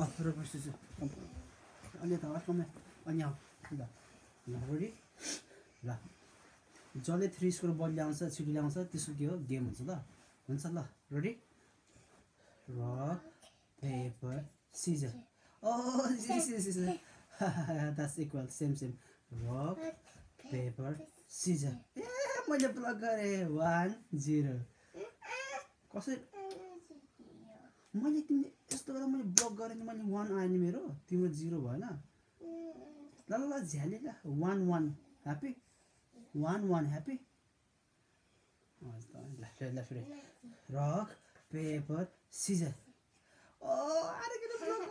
rock scissors अनि त अर्कोमा अनि आऊ ल रेडी ल जसले 3 स्कोर बल ल्याउँछ छिटो ल्याउँछ त्यसको के हो गेम हुन्छ ल ready rock paper scissors oh this that's equal same rock paper scissors मैले ब्लक गरे 1-0 कसै मैले तिमीले यस्तो गर्दा मैले ब्लक गरेँ नि मैले 1 आयो नि मेरो तिम्रो 0 भएन ल ल झ्याली ल 1-1 ह्यापी 1-1 ह्यापी ल फेरि रक पेपर सिजर ओ अरे किन ब्लक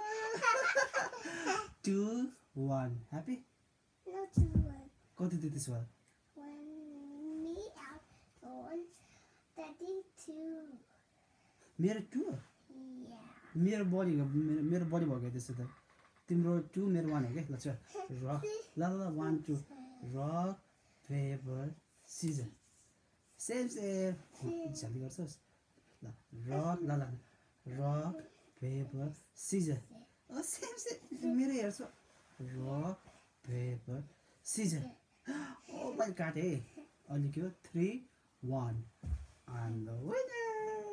गयो 2-1 ह्यापी No, 2-1. कति दियो त्यसो भए 1 me out on 32. मेरो 2 Yeah. मेरो बडी भयो त्यसो त तिम्रो 2 मेरो 1 हो के ल चल रक ल 1 2 रक पेपर सिजर सेम जल्दी गर्छस् ल रक ल रक पेपर सिजर सेम मेरो हेर्छु रक पेपर सिजर ओ मैले काटे अनि के हो 3-1 and the winner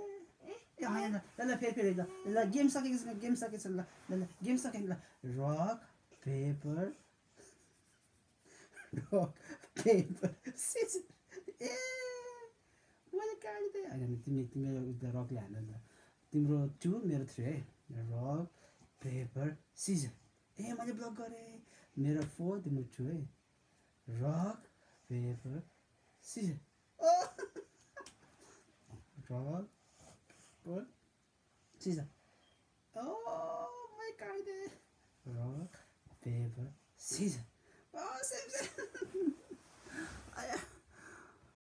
ल फेरि ल गेम सकेछ ल गेम सकेन ल रक पेपर सिजर ए मैले काटिदिएँ होइन तिम्रो रकले हान्दा ल तिम्रो 2 मेरो 3 है रक पेपर सिजर ए मैले ब्लक गरेँ मेरो 4 तिम्रो 2 है rock paper scissors rock paper scissors ओ मैले काटिदिएँ रक पेपर सिजर सेम